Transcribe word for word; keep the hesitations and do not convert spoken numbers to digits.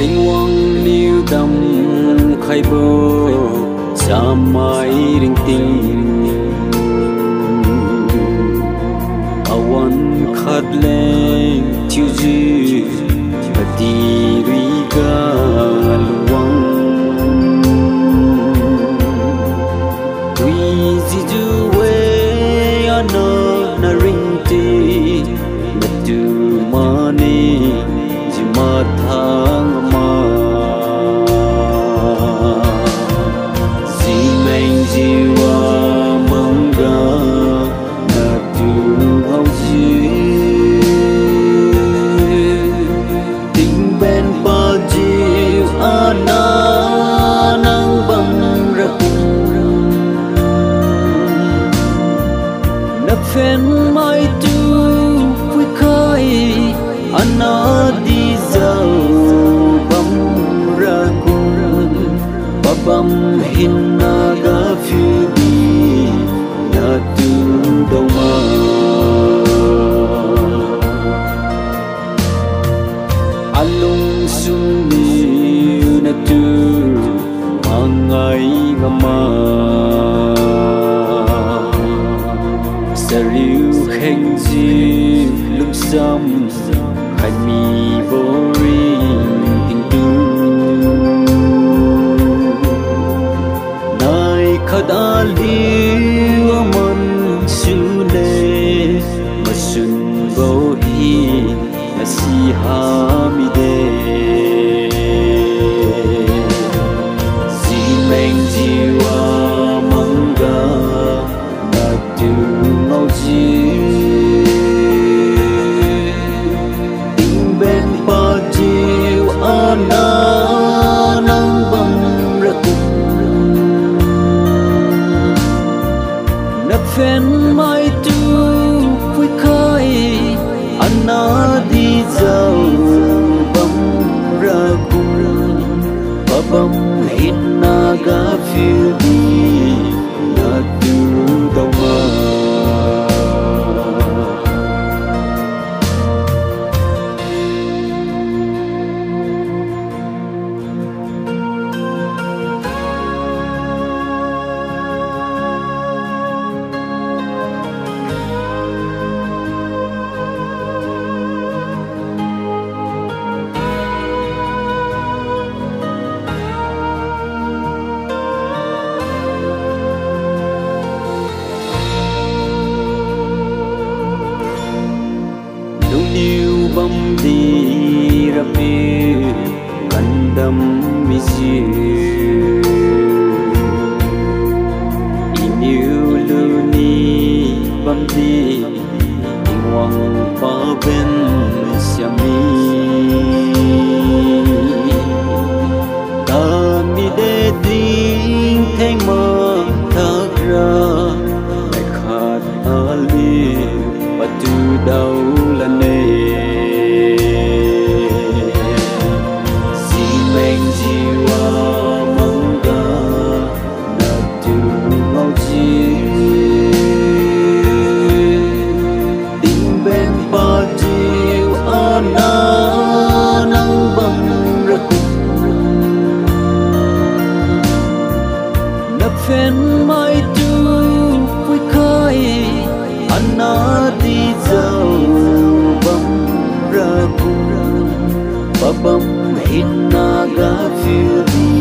tình quang liu đầm khai bơ sa mai ring tình awan khát lên chiu dư và đi riga luang tuy gì du we ana na ring ti na tu mani ji ma thang ma ji meng ji wa manga na tu hau ji tình bên ba ji ana nang bang ra na phen mai tu vui khai ana đi dạo bam ra cùng babam hin naga phiêu đi na tu đâu mà alung sung ni na tu mangai ngama sariu khen ji lung sam khai mi boring tình tu nai khada liu aman su le ma sun bo hi na si ha mi de si meng ji wa manga na tu mau ji tình bên ba chiều ana nang bang ra cùng na phen mai tu vui khai ana đi dạo bam ra cùng babam hin naga phiêu đi na tu đâu mà yêu bom đi ra pe kandam misi iniu luni bom đi ingwang pa ben siami ta mi de ding theng ma thak ra ai khat ali patu dau lane si meng ji wa manga na tu mau ji tình bên ba chiều ana nang bang ra cùng na phen mai tu vui khai ana đi dạo bam ra cùng babam hin naga phiêu đi